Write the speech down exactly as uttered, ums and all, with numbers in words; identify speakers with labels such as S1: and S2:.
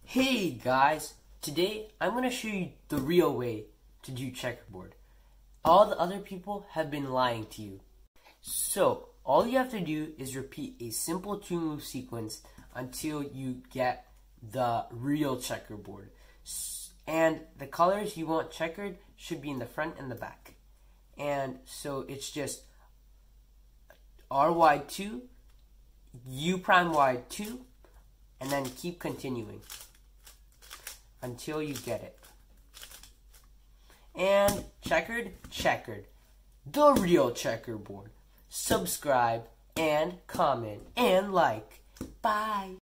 S1: Hey guys, today I'm going to show you the real way to do checkerboard. All the other people have been lying to you. So, all you have to do is repeat a simple two move sequence until you get the real checkerboard. And the colors you want checkered should be in the front and the back. And so it's just R wide two, U prime wide two, and then keep continuing until you get it. And checkered, checkered. The real checkerboard. Subscribe and comment and like. Bye.